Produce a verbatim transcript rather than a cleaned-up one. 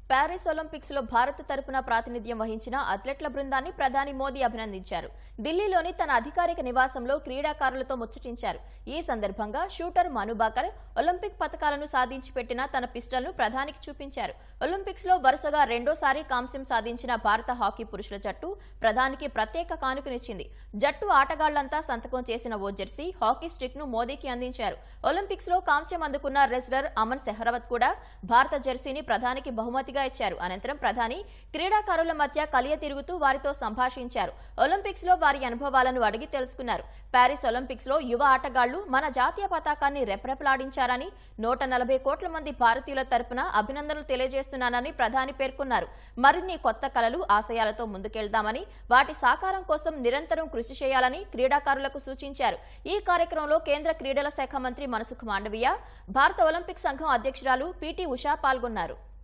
Paris Olympics లో భారత్ తరపున ప్రాతినిధ్యం వహించిన అథ్లెట్ల బృందాన్ని ప్రధాని మోదీ అభినందించారు. ఢిల్లీలోని తన అధికారిక నివాసంలో క్రీడాకారులతో ముచ్చటించారు. ఈ సందర్భంగా షూటర్ మనుబాకర్ ఒలింపిక్ పతకాలను సాధించి పెట్టిన తన పిస్టల్ను ప్రధానికి చూపించారు. ఒలింపిక్స్ లో వరుసగా రెండోసారి కాంస్యం సాధించిన భారత హాకీ పురుషుల జట్టు ప్రధానికి ప్రత్యేక కానుకనిచ్చింది. జట్టు ఆటగాళ్లంతా సంతకం చేసిన ఓ జెర్సీ, హాకీ స్టిక్ ను మోదీకి అందించారు. ఒలింపిక్స్ లో కాంస్యం అందుకున్న రెజ్లర్ అమన్ సెహ్రవత్ కూడా భారత జెర్సీని ప్రధానికి బహుమతి ఇచ్చారు. అనంతరం ప్రధాని క్రీడాకారుల మధ్య కలియ తిరుగుతూ వారితో సంభాషించారు. ఒలింపిక్స్ లో వారి అనుభవాలను అడిగి తెలుసుకున్నారు. ప్యారిస్ ఒలింపిక్స్ లో యువ ఆటగాళ్లు మన జాతీయ పతాకాన్ని రెపరెపలాడించారని, నూట నలభై కోట్ల మంది భారతీయుల తరపున అభినందనలు తెలియజేస్తున్నానని ప్రధాని పేర్కొన్నారు. మరిన్ని కొత్త కలలు, ఆశయాలతో ముందుకెళ్దామని, వాటి సాకారం కోసం నిరంతరం కృషి చేయాలని క్రీడాకారులకు సూచించారు. ఈ కార్యక్రమంలో కేంద్ర క్రీడల శాఖ మంత్రి మనసుఖ్ మాండవీయ, భారత ఒలింపిక్ సంఘం అధ్యక్షురాలు పీటీ ఉషా పాల్గొన్నారు.